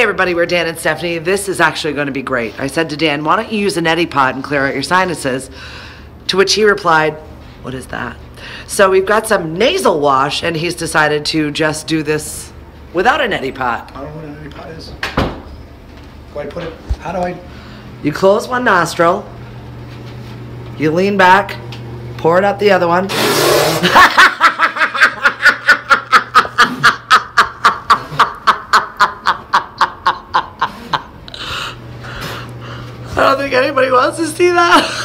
Hey everybody, we're Dan and Stephanie. This is actually going to be great. I said to Dan, why don't you use a neti pot and clear out your sinuses? To which he replied, what is that? So we've got some nasal wash, and he's decided to just do this without a neti pot. I don't know what a neti pot is. Do I put it, how do I? You close one nostril, you lean back, pour it up the other one. I don't think anybody wants to see that.